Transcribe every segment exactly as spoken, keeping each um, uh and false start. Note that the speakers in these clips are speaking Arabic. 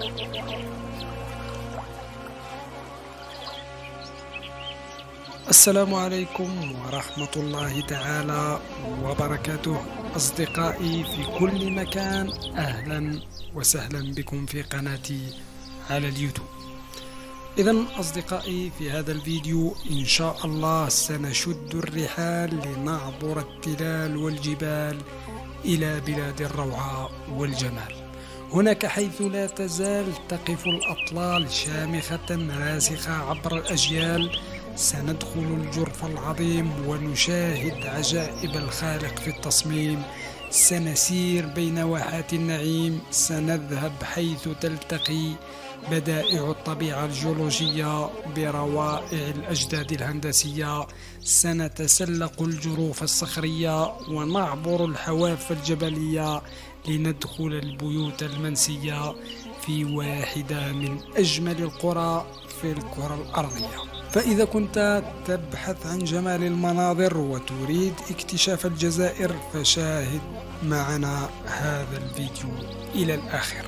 السلام عليكم ورحمة الله تعالى وبركاته. أصدقائي في كل مكان، أهلا وسهلا بكم في قناتي على اليوتيوب. إذن أصدقائي، في هذا الفيديو إن شاء الله سنشد الرحال لنعبر التلال والجبال إلى بلاد الروعة والجمال. هناك حيث لا تزال تقف الأطلال شامخة راسخة عبر الأجيال، سندخل الجرف العظيم ونشاهد عجائب الخالق في التصميم، سنسير بين واحات النعيم، سنذهب حيث تلتقي بدائع الطبيعة الجيولوجية بروائع الأجداد الهندسية، سنتسلق الجروف الصخرية ونعبر الحواف الجبلية لندخل البيوت المنسية في واحدة من أجمل القرى في الكرة الأرضية. فإذا كنت تبحث عن جمال المناظر وتريد اكتشاف الجزائر فشاهد معنا هذا الفيديو إلى الآخر.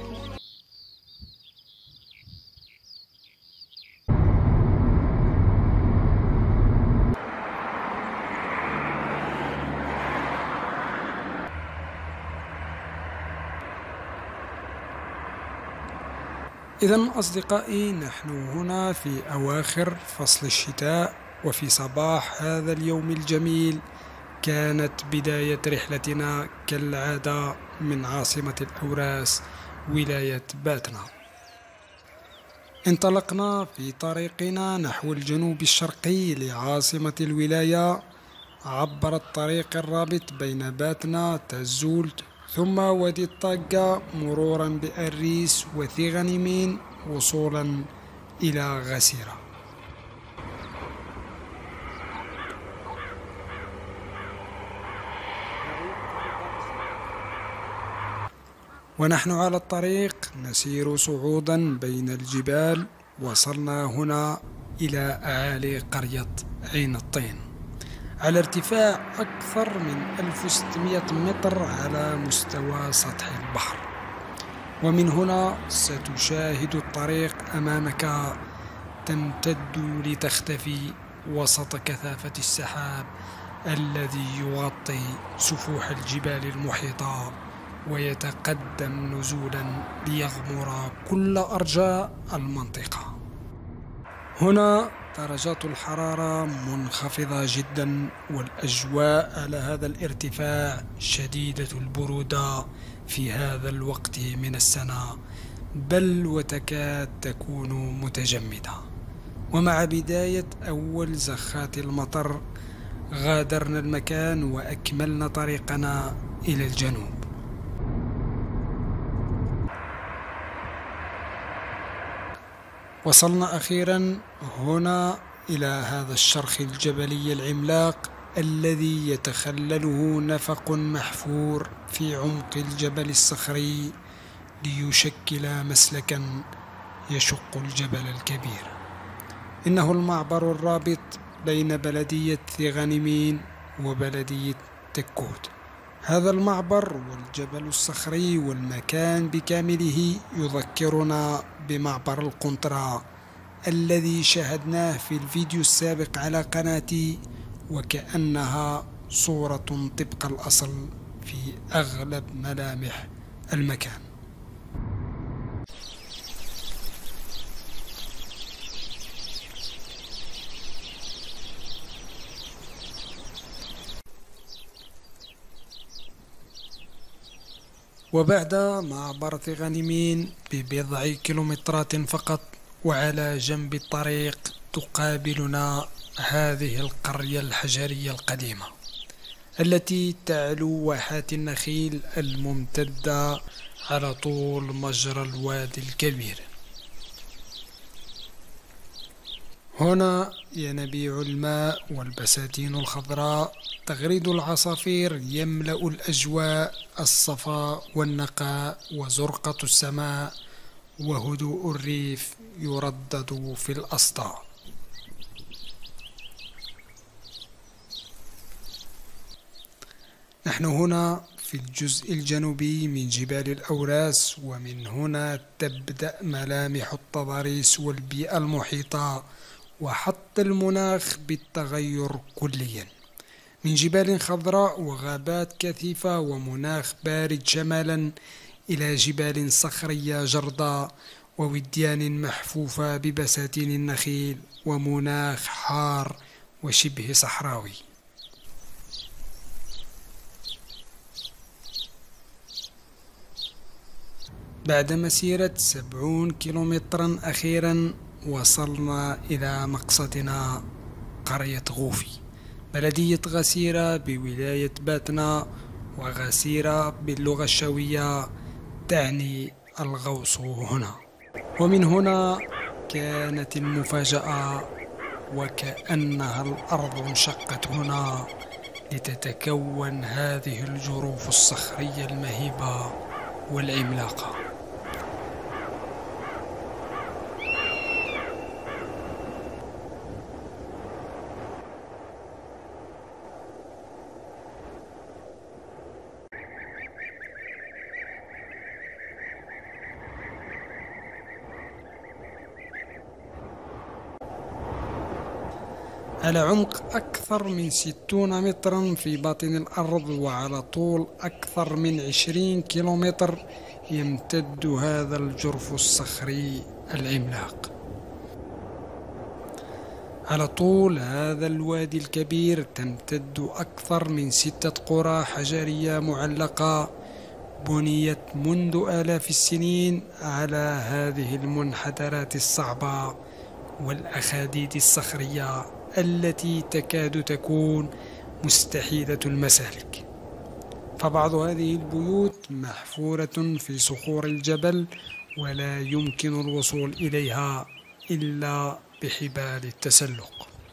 إذن أصدقائي، نحن هنا في أواخر فصل الشتاء، وفي صباح هذا اليوم الجميل كانت بداية رحلتنا كالعادة من عاصمة الأوراس ولاية باتنا. انطلقنا في طريقنا نحو الجنوب الشرقي لعاصمة الولاية عبر الطريق الرابط بين باتنا تزولت ثم وادي الطاقة مرورا بأريس وثي غنيمين وصولا إلى غسيرة. ونحن على الطريق نسير صعودا بين الجبال، وصلنا هنا إلى أعالي قرية عين الطين على ارتفاع أكثر من ألف وستمائة متر على مستوى سطح البحر. ومن هنا ستشاهد الطريق أمامك تمتد لتختفي وسط كثافة السحاب الذي يغطي سفوح الجبال المحيطة ويتقدم نزولا ليغمر كل أرجاء المنطقة. هنا درجات الحرارة منخفضة جدا، والأجواء على هذا الارتفاع شديدة البرودة في هذا الوقت من السنة، بل وتكاد تكون متجمدة. ومع بداية أول زخات المطر غادرنا المكان وأكملنا طريقنا إلى الجنوب. وصلنا أخيرا هنا إلى هذا الشرخ الجبلي العملاق الذي يتخلله نفق محفور في عمق الجبل الصخري ليشكل مسلكا يشق الجبل الكبير. إنه المعبر الرابط بين بلدية ثي غنيمين وبلدية تكوت. هذا المعبر والجبل الصخري والمكان بكامله يذكرنا بمعبر القنطرة الذي شاهدناه في الفيديو السابق على قناتي، وكأنها صورة طبق الأصل في أغلب ملامح المكان. وبعد معبر ثي غنيمين ببضع كيلومترات فقط وعلى جنب الطريق تقابلنا هذه القرية الحجرية القديمة التي تعلو واحات النخيل الممتدة على طول مجرى الوادي الكبير. هنا ينابيع الماء والبساتين الخضراء، تغريد العصافير يملأ الأجواء، الصفاء والنقاء وزرقة السماء وهدوء الريف يردد في الأصداء. نحن هنا في الجزء الجنوبي من جبال الأوراس، ومن هنا تبدأ ملامح التضاريس والبيئة المحيطة وحط المناخ بالتغير كليا، من جبال خضراء وغابات كثيفة ومناخ بارد شمالا إلى جبال صخرية جرداء ووديان محفوفة ببساتين النخيل ومناخ حار وشبه صحراوي. بعد مسيرة سبعون كيلومترا أخيرا وصلنا إلى مقصدنا، قرية غوفي، بلدية غسيرة بولاية باتنا، وغسيرة باللغة الشوية تعني الغوص هنا. ومن هنا كانت المفاجأة، وكأنها الأرض انشقت هنا لتتكون هذه الجروف الصخرية المهيبة والعملاقة. على عمق أكثر من ستون مترا في باطن الأرض، وعلى طول أكثر من عشرين كيلومتر، يمتد هذا الجرف الصخري العملاق. على طول هذا الوادي الكبير تمتد أكثر من ستة قرى حجرية معلقة بنيت منذ آلاف السنين على هذه المنحدرات الصعبة والأخاديد الصخرية التي تكاد تكون مستحيلة المسالك. فبعض هذه البيوت محفورة في صخور الجبل ولا يمكن الوصول إليها إلا بحبال التسلق.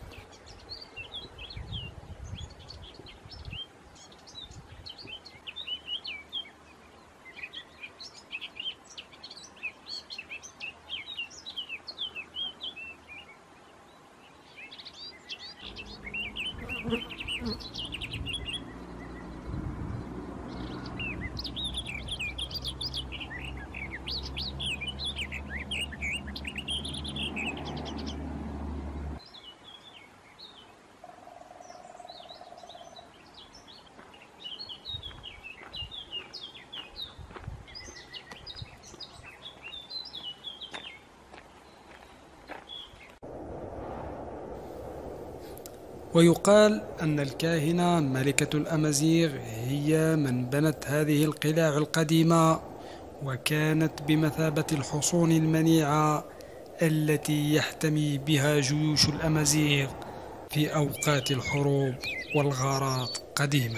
ويقال أن الكاهنة ملكة الأمازيغ هي من بنت هذه القلاع القديمة، وكانت بمثابة الحصون المنيعة التي يحتمي بها جيوش الأمازيغ في أوقات الحروب والغارات قديما.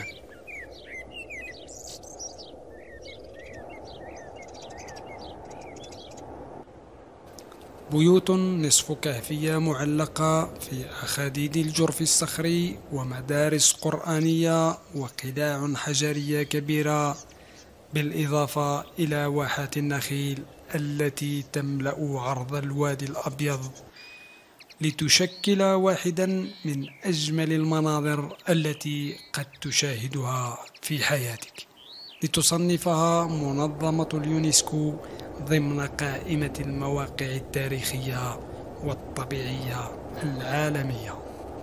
بيوت نصف كهفية معلقة في أخاديد الجرف الصخري، ومدارس قرآنية وقلاع حجرية كبيرة، بالإضافة إلى واحات النخيل التي تملأ عرض الوادي الأبيض، لتشكل واحدا من أجمل المناظر التي قد تشاهدها في حياتك، لتصنفها منظمة اليونسكو ضمن قائمة المواقع التاريخية والطبيعية العالمية.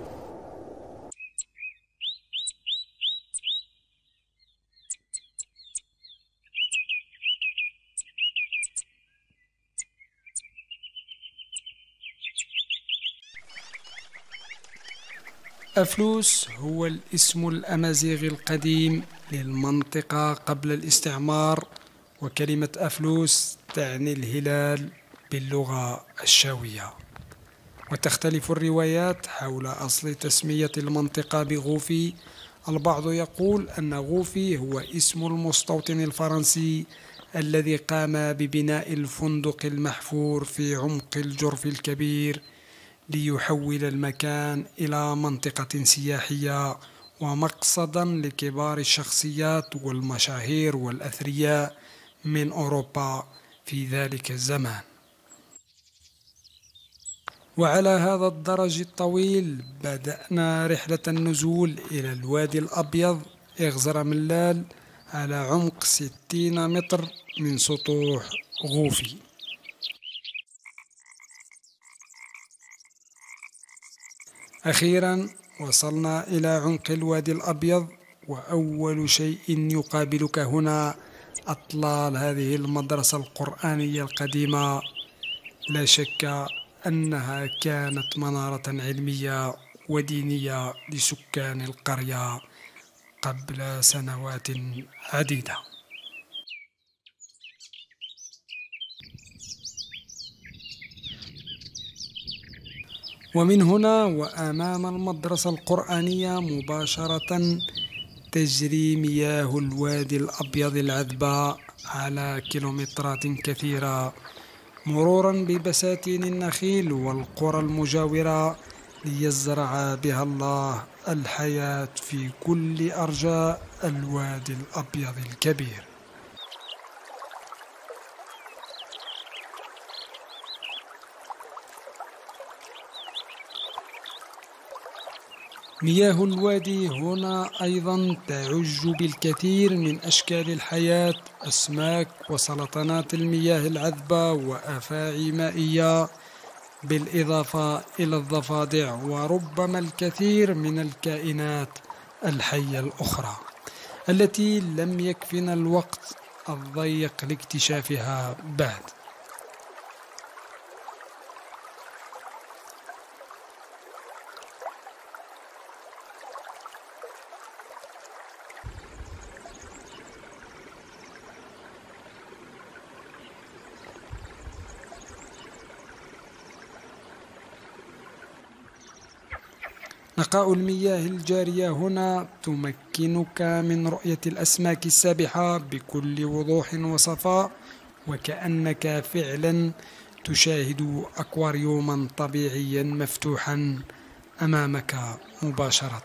أفلوس هو الاسم الأمازيغي القديم للمنطقة قبل الاستعمار، وكلمة أفلوس تعني الهلال باللغة الشاوية. وتختلف الروايات حول أصل تسمية المنطقة بغوفي. البعض يقول أن غوفي هو اسم المستوطن الفرنسي الذي قام ببناء الفندق المحفور في عمق الجرف الكبير ليحول المكان إلى منطقة سياحية ومقصدا لكبار الشخصيات والمشاهير والأثرياء من أوروبا في ذلك الزمان. وعلى هذا الدرج الطويل بدأنا رحلة النزول إلى الوادي الأبيض إغزر ملال على عمق ستين متر من سطوح غوفي. أخيرا وصلنا إلى عمق الوادي الأبيض، وأول شيء يقابلك هنا أطلال هذه المدرسة القرآنية القديمة. لا شك أنها كانت منارة علمية ودينية لسكان القرية قبل سنوات عديدة. ومن هنا وأمام المدرسة القرآنية مباشرة تجري مياه الوادي الأبيض العذبة على كيلومترات كثيرة، مرورا ببساتين النخيل والقرى المجاورة، ليزرع بها الله الحياة في كل أرجاء الوادي الأبيض الكبير. مياه الوادي هنا أيضا تعج بالكثير من أشكال الحياة، أسماك وسلطنات المياه العذبة وأفاعي مائية، بالإضافة إلى الضفادع وربما الكثير من الكائنات الحية الأخرى التي لم يكفنا الوقت الضيق لاكتشافها بعد. نقاء المياه الجارية هنا تمكنك من رؤية الأسماك السابحة بكل وضوح وصفاء، وكأنك فعلا تشاهد أكواريوما طبيعيا مفتوحا أمامك مباشرة.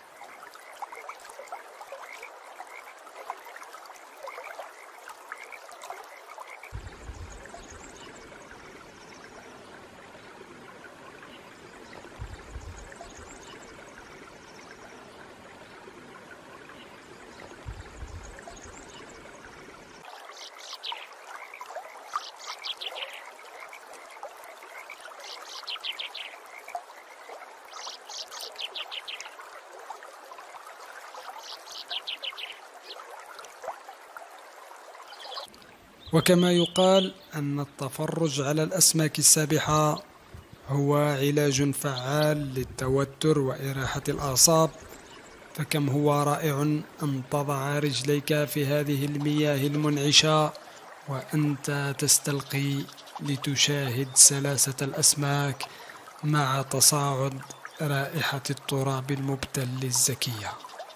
وكما يقال أن التفرج على الأسماك السابحة هو علاج فعال للتوتر وإراحة الأعصاب، فكم هو رائع أن تضع رجليك في هذه المياه المنعشة وأنت تستلقي لتشاهد سلاسة الأسماك مع تصاعد رائحة التراب المبتل الزكية.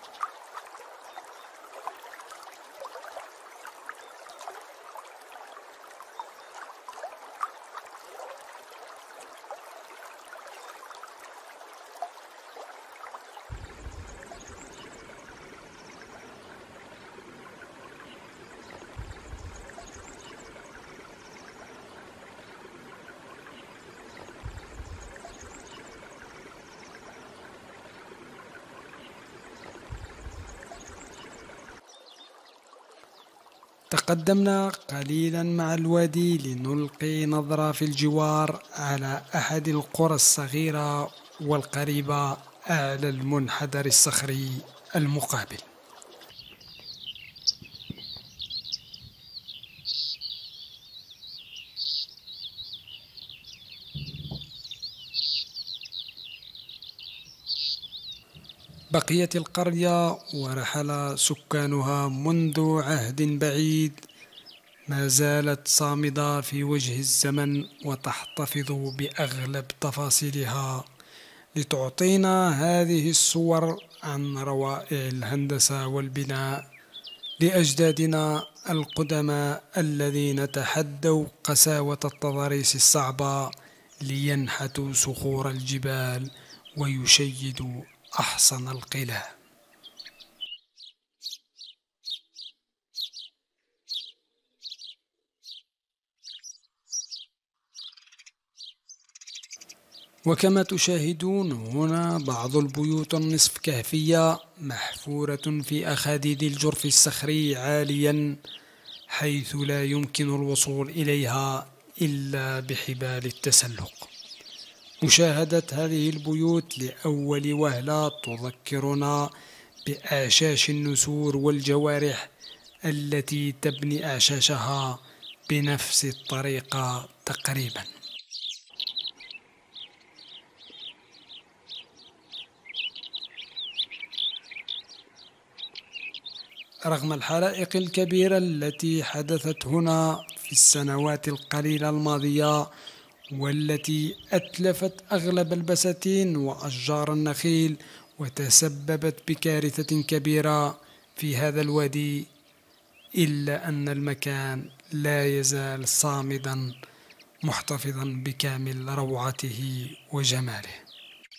تقدمنا قليلا مع الوادي لنلقي نظرة في الجوار على أحد القرى الصغيرة والقريبة أعلى المنحدر الصخري المقابل. بقيت القرية ورحل سكانها منذ عهد بعيد، ما زالت صامدة في وجه الزمن وتحتفظ بأغلب تفاصيلها لتعطينا هذه الصور عن روائع الهندسة والبناء لأجدادنا القدماء الذين تحدوا قساوة التضاريس الصعبة لينحتوا صخور الجبال ويشيدوا أحصن القلاع. وكما تشاهدون هنا بعض البيوت النصف كهفية محفورة في أخاديد الجرف الصخري عاليا، حيث لا يمكن الوصول إليها إلا بحبال التسلق. مشاهدة هذه البيوت لأول وهلة تذكرنا بأعشاش النسور والجوارح التي تبني أعشاشها بنفس الطريقة تقريبا. رغم الحرائق الكبيرة التي حدثت هنا في السنوات القليلة الماضية، والتي أتلفت أغلب البساتين وأشجار النخيل وتسببت بكارثة كبيرة في هذا الوادي، إلا أن المكان لا يزال صامدا محتفظا بكامل روعته وجماله.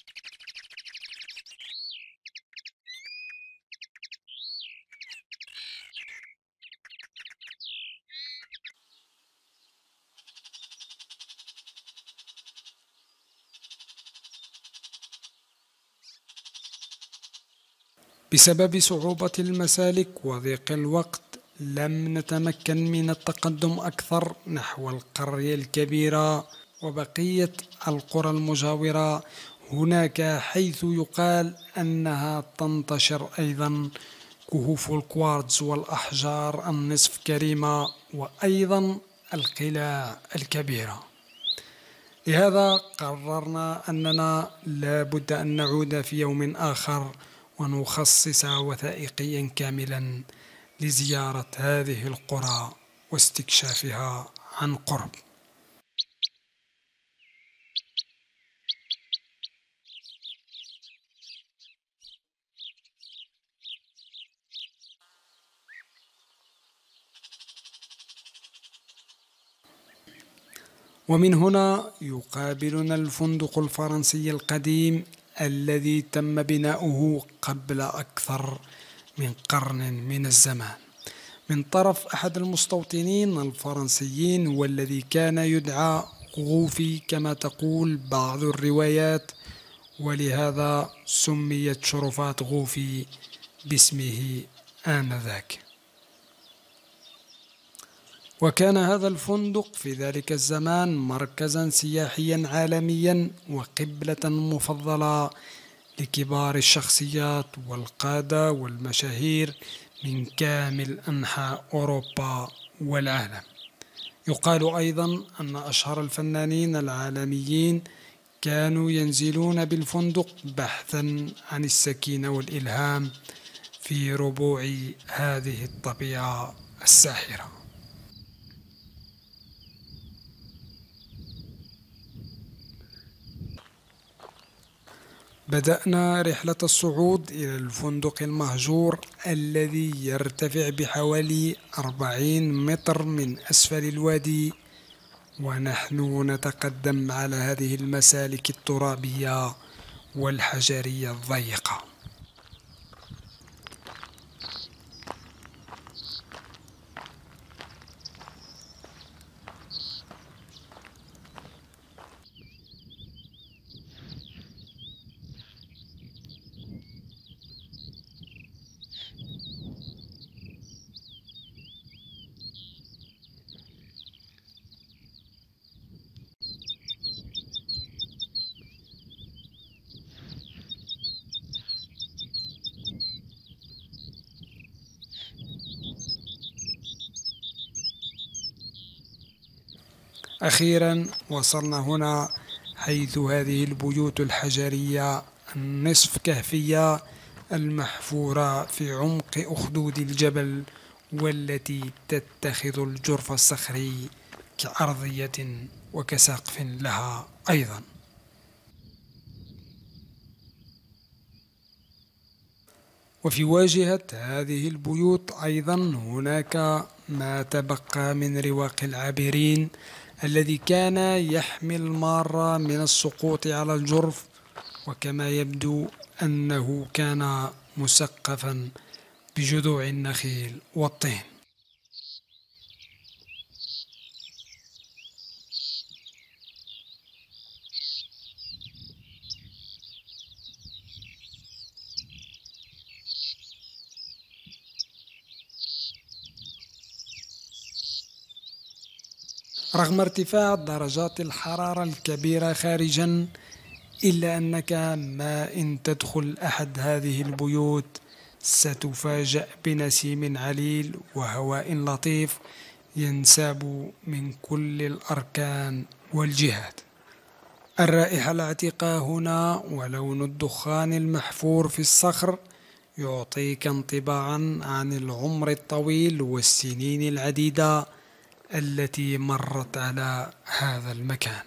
بسبب صعوبة المسالك وضيق الوقت لم نتمكن من التقدم أكثر نحو القرية الكبيرة وبقية القرى المجاورة هناك، حيث يقال أنها تنتشر أيضا كهوف الكوارتز والأحجار النصف كريمة وأيضا القلاع الكبيرة. لهذا قررنا أننا لا بد أن نعود في يوم آخر ونخصص وثائقيا كاملا لزيارة هذه القرى واستكشافها عن قرب. ومن هنا يقابلنا الفندق الفرنسي القديم الذي تم بناؤه قبل أكثر من قرن من الزمان من طرف أحد المستوطنين الفرنسيين، والذي كان يدعى غوفي كما تقول بعض الروايات، ولهذا سميت شرفات غوفي باسمه آنذاك. وكان هذا الفندق في ذلك الزمان مركزا سياحيا عالميا وقبلة مفضلة لكبار الشخصيات والقادة والمشاهير من كامل أنحاء أوروبا والعالم. يقال أيضا أن أشهر الفنانين العالميين كانوا ينزلون بالفندق بحثا عن السكينة والإلهام في ربوع هذه الطبيعة الساحرة. بدأنا رحلة الصعود إلى الفندق المهجور الذي يرتفع بحوالي أربعين متر من أسفل الوادي، ونحن نتقدم على هذه المسالك الترابية والحجرية الضيقة. أخيرا وصلنا هنا، حيث هذه البيوت الحجرية النصف كهفية المحفورة في عمق أخدود الجبل، والتي تتخذ الجرف الصخري كأرضية وكسقف لها أيضا. وفي واجهة هذه البيوت أيضا هناك ما تبقى من رواق العابرين الذي كان يحمي المارة من السقوط على الجرف، وكما يبدو أنه كان مسقفا بجذوع النخيل والطين. رغم ارتفاع درجات الحرارة الكبيرة خارجا، إلا أنك ما إن تدخل أحد هذه البيوت ستفاجأ بنسيم عليل وهواء لطيف ينساب من كل الأركان والجهات. الرائحة العتيقة هنا ولون الدخان المحفور في الصخر يعطيك انطباعا عن العمر الطويل والسنين العديدة التي مرت على هذا المكان.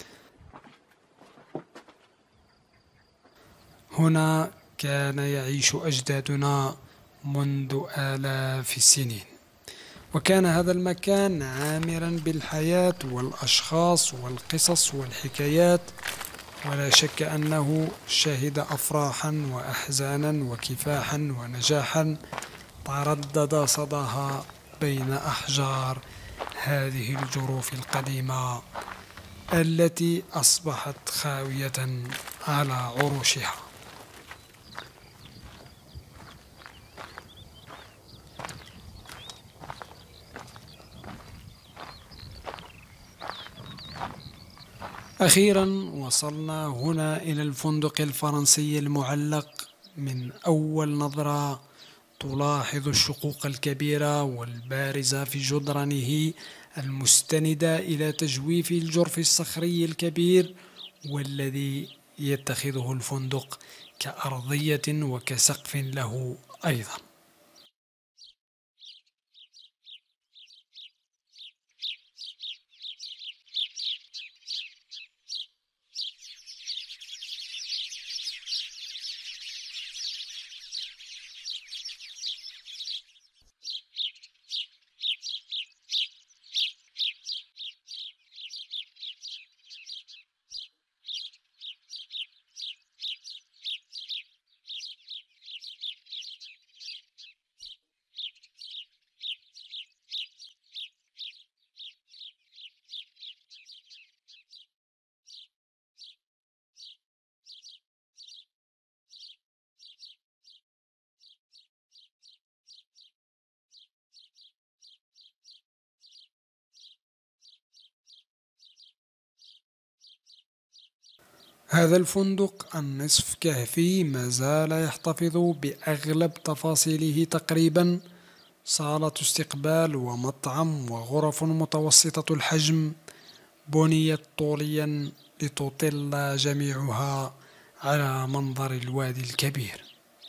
هنا كان يعيش أجدادنا منذ آلاف السنين، وكان هذا المكان عامرا بالحياة والأشخاص والقصص والحكايات، ولا شك أنه شهد أفراحا وأحزانا وكفاحا ونجاحا تردد صداها بين أحجار هذه الجروف القديمة التي أصبحت خاوية على عروشها. أخيرا وصلنا هنا إلى الفندق الفرنسي المعلق. من أول نظرة تلاحظ الشقوق الكبيرة والبارزة في جدرانه المستندة إلى تجويف الجرف الصخري الكبير، والذي يتخذه الفندق كأرضية وكسقف له أيضا. هذا الفندق النصف كهفي ما زال يحتفظ بأغلب تفاصيله تقريبا. صالة استقبال ومطعم وغرف متوسطة الحجم بنيت طوليا لتطل جميعها على منظر الوادي الكبير.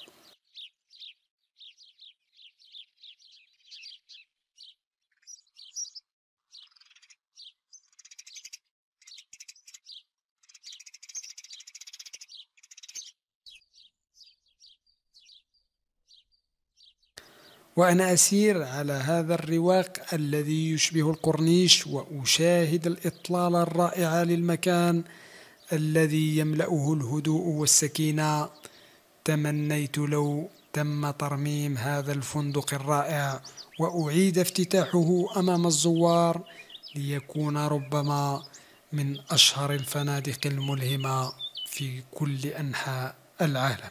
وأنا أسير على هذا الرواق الذي يشبه الكورنيش وأشاهد الإطلالة الرائعة للمكان الذي يملأه الهدوء والسكينة. تمنيت لو تم ترميم هذا الفندق الرائع وأعيد افتتاحه أمام الزوار، ليكون ربما من أشهر الفنادق الملهمة في كل أنحاء العالم.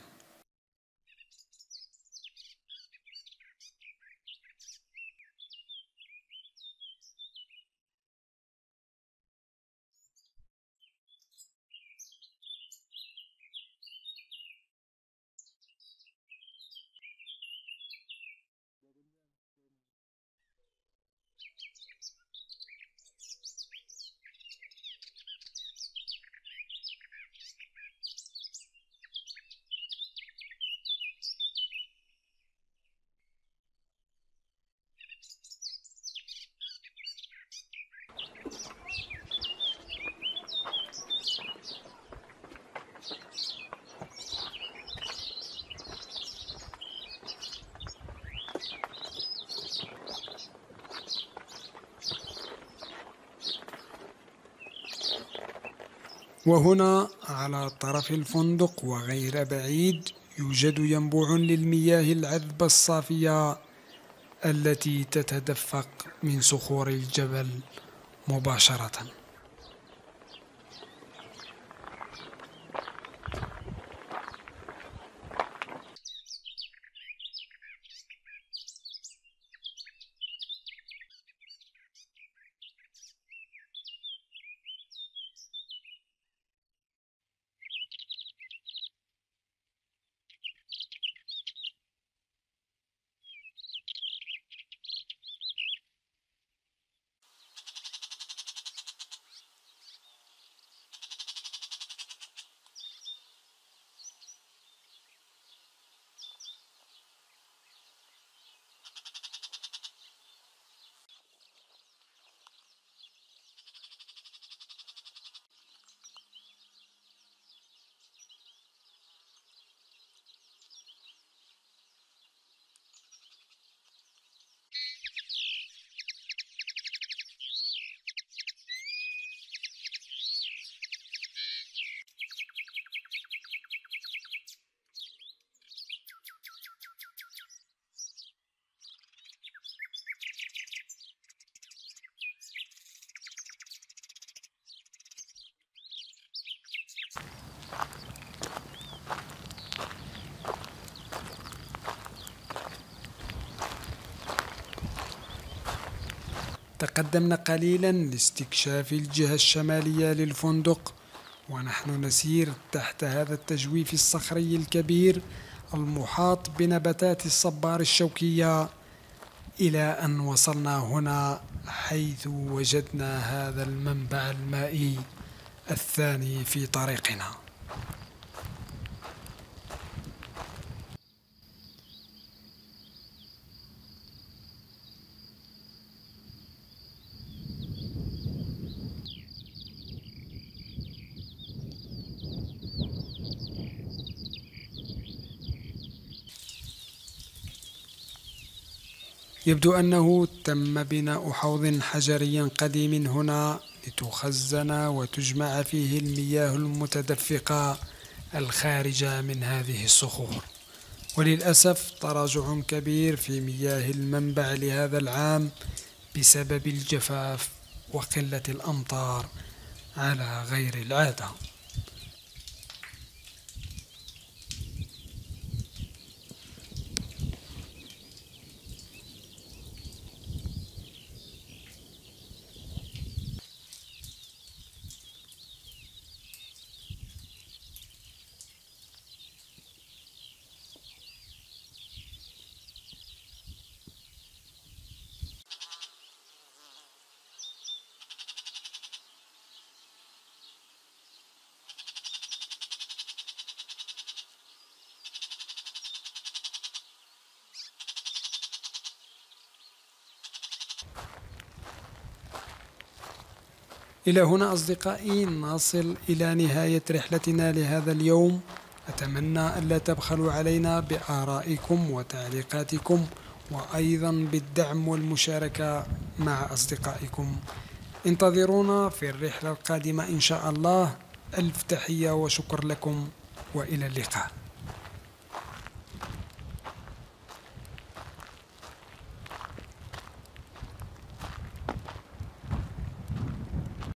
وهنا على طرف الفندق وغير بعيد يوجد ينبوع للمياه العذبة الصافية التي تتدفق من صخور الجبل مباشرة. تقدمنا قليلا لاستكشاف الجهة الشمالية للفندق، ونحن نسير تحت هذا التجويف الصخري الكبير المحاط بنباتات الصبار الشوكية، إلى أن وصلنا هنا حيث وجدنا هذا المنبع المائي الثاني في طريقنا. يبدو أنه تم بناء حوض حجري قديم هنا لتخزن وتجمع فيه المياه المتدفقة الخارجة من هذه الصخور، وللأسف تراجع كبير في مياه المنبع لهذا العام بسبب الجفاف وقلة الأمطار على غير العادة. إلى هنا أصدقائي نصل إلى نهاية رحلتنا لهذا اليوم. أتمنى ألا تبخلوا علينا بآرائكم وتعليقاتكم، وأيضا بالدعم والمشاركة مع أصدقائكم. انتظرونا في الرحلة القادمة إن شاء الله. ألف تحية وشكر لكم، وإلى اللقاء.